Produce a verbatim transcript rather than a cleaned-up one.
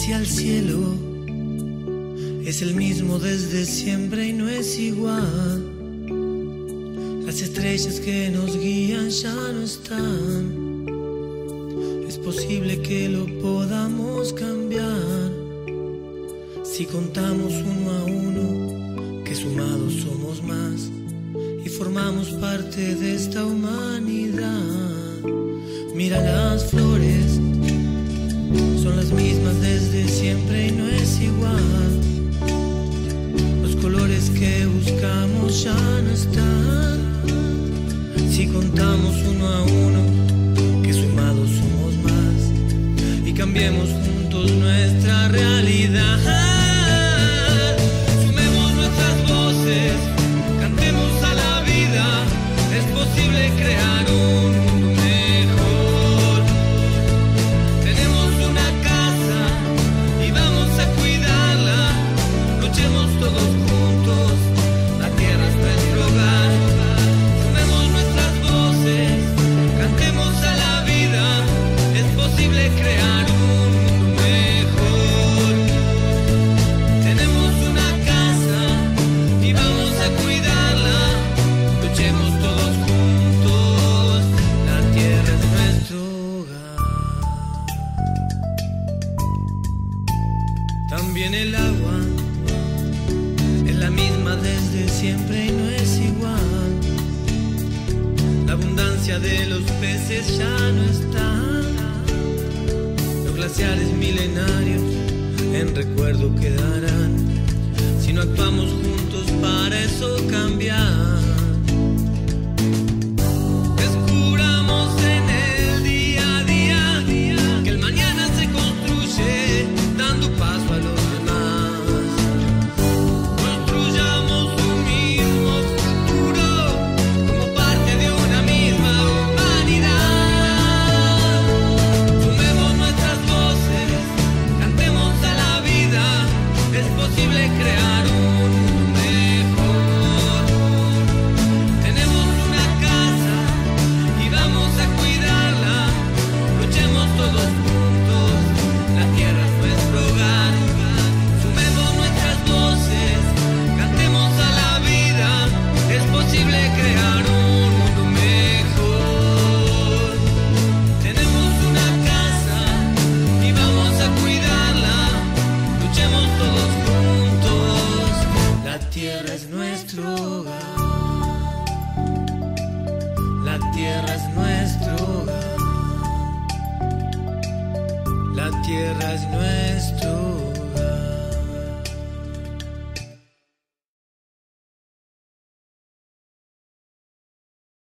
hacia el cielo es el mismo desde siempre y no es igual. Las estrellas que nos guían ya no están. Es posible que lo podamos cambiar si contamos uno a uno que sumados somos más y formamos parte de esta humanidad. Mira las flores, son las mismas desde siempre y no es igual. Los colores que buscamos ya no están. Si contamos uno a uno, que sumados somos más y cambiemos juntos nuestra realidad. Sumemos nuestras voces, cantemos a la vida. Es posible crear un mundo mejor. Tenemos una casa y vamos a cuidarla. Luchemos todos juntos, la tierra es nuestro hogar. Sumemos nuestras voces, cantemos a la vida. Es posible crear un mundo mejor. Tenemos una casa y vamos a cuidarla. Luchemos todos juntos, la tierra es nuestro hogar. También el agua es la misma desde siempre y no es igual. La abundancia de los peces ya no está. Los glaciares milenarios en recuerdo quedarán si no actuamos juntos para eso cambiar. Descubramos en el día a día que el mañana se construye dando paso a los demás. Construyamos un mismo futuro como parte de una misma humanidad. Sumemos nuestras voces, cantemos a la vida. Es posible crear un mundo mejor. Tenemos una casa y vamos a cuidarla. Luchemos todos juntos, la tierra es nuestro hogar. Sumemos nuestras voces, cantemos a la vida. Es posible crear un mundo mejor. Tenemos una casa y vamos a cuidarla. Luchemos todos juntos, la tierra es nuestro hogar. La tierra es nuestro hogar. La tierra es nuestro